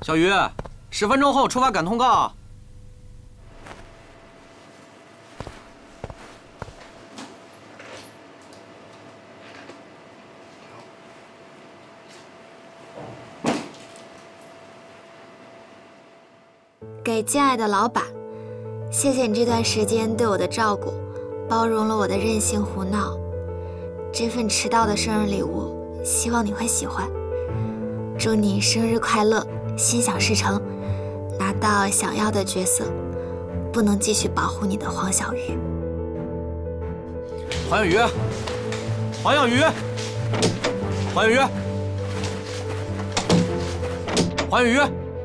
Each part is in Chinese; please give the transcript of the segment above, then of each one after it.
小鱼，10分钟后出发赶通告。 给敬爱的老板，谢谢你这段时间对我的照顾，包容了我的任性胡闹。这份迟到的生日礼物，希望你会喜欢。祝你生日快乐，心想事成，拿到想要的角色。不能继续保护你的黄小鱼。 黄小鱼，黄小鱼，黄小鱼，黄小鱼。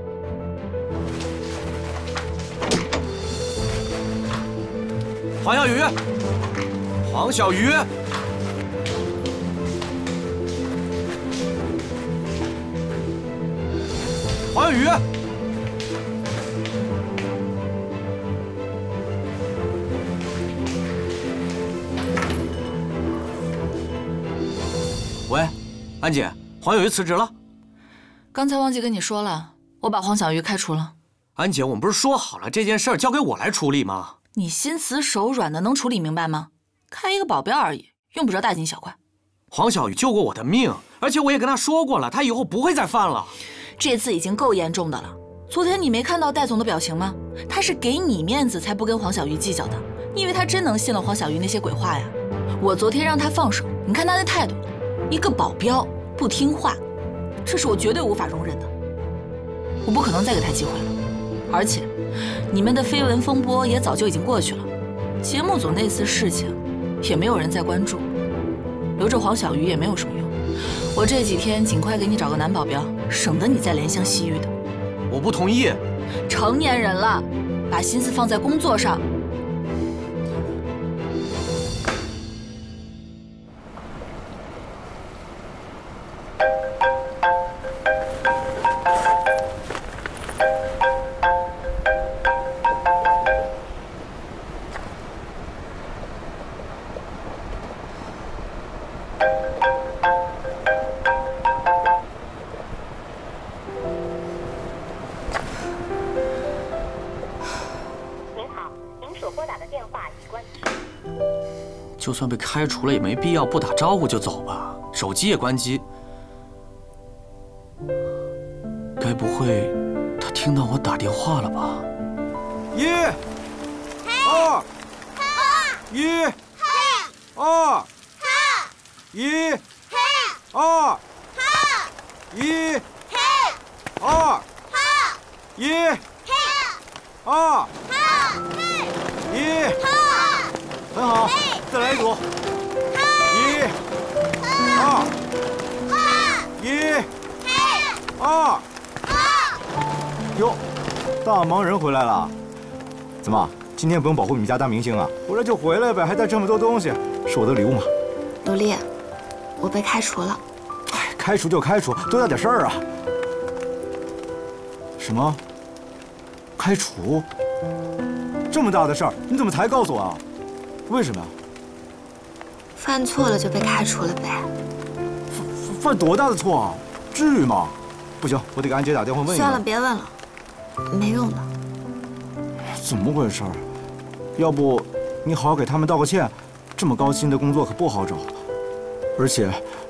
黄小鱼，黄小鱼，黄小鱼，喂，安姐，黄小鱼辞职了。 刚才忘记跟你说了，我把黄小鱼开除了。 安姐，我们不是说好了这件事儿交给我来处理吗？ 你心慈手软的，能处理明白吗？开一个保镖而已，用不着大惊小怪。 黄小鱼救过我的命，而且我也跟他说过了，他以后不会再犯了。 这次已经够严重的了。昨天你没看到戴总的表情吗？他是给你面子才不跟黄小鱼计较的。你以为他真能信了黄小鱼那些鬼话呀？我昨天让他放手，你看他那态度，一个保镖不听话，这是我绝对无法容忍的。我不可能再给他机会了，而且。 你们的绯闻风波也早就已经过去了，节目组那次事情也没有人再关注，留着黄小鱼也没有什么用。我这几天尽快给你找个男保镖，省得你再怜香惜玉的。 我不同意。 成年人了，把心思放在工作上。 就算被开除了，也没必要不打招呼就走吧，手机也关机。该不会他听到我打电话了吧？1、2、1、2、1、2、1、2、1、2、1，很好。 再来一组，1、2、1、2。哟，大忙人回来了。怎么，今天不用保护你们家大明星啊？回来就回来呗，还带这么多东西，是我的礼物吗？ 卢丽，我被开除了。 哎，开除就开除，多大点事儿啊？什么？开除？这么大的事儿，你怎么才告诉我啊？为什么呀？ 犯错了就被开除了呗。 犯多大的错啊？至于吗？不行，我得给安姐打电话问一问。 算了，别问了，没用的。 怎么回事？要不你好好给他们道个歉。这么高薪的工作可不好找，而且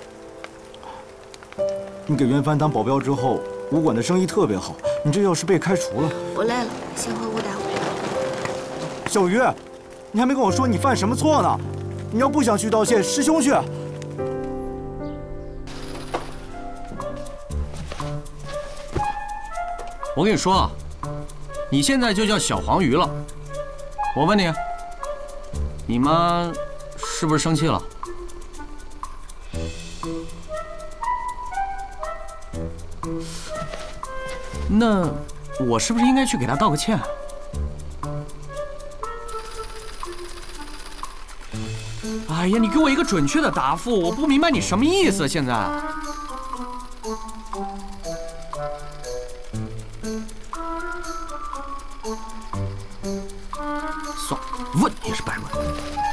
你给袁帆当保镖之后，武馆的生意特别好。你这要是被开除了， 不累了，先回屋待会儿。 小鱼，你还没跟我说你犯什么错呢？ 你要不想去道歉，师兄去。我跟你说啊，你现在就叫小黄鱼了。我问你，你妈是不是生气了？那我是不是应该去给她道个歉？ 哎呀，你给我一个准确的答复，我不明白你什么意思。现在，算了，问也是白问。